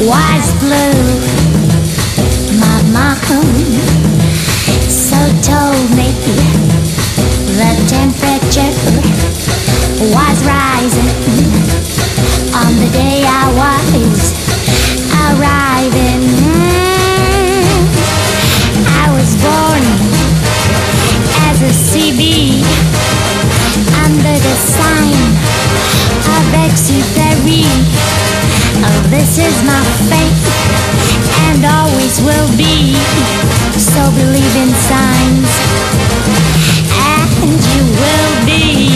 was blue. My mom so told me the temperature was rising on the day I was arriving. I was born as a zeebee under the sign of exupery. Oh, this is my fate and always will be. So believe in signs and you will be.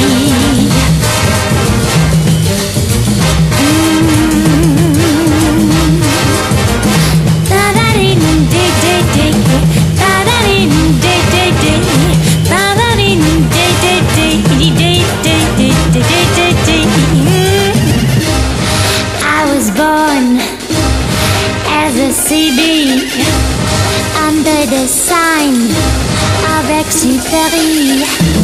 I was born as a zeebee under the sign of exupery.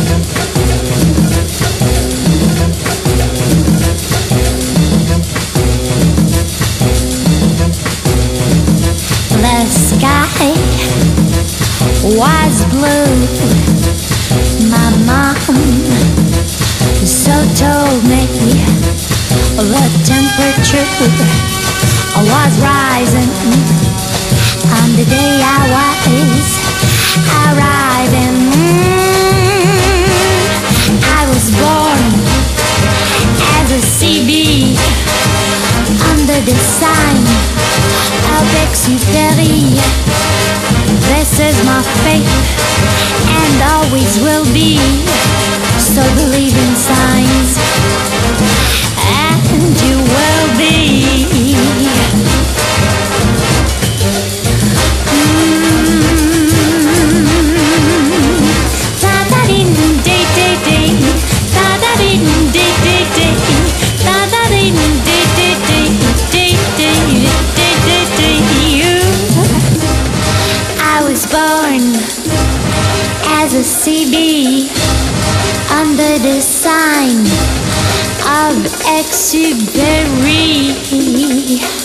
The sky was blue. My mom so told me the temperature was rising on the day I was arriving. I was born as a zeebee under the sign of exupery. This is my fate and always will be. So believe in signs and you will be. I was born as a zeebee under the sign of exupery.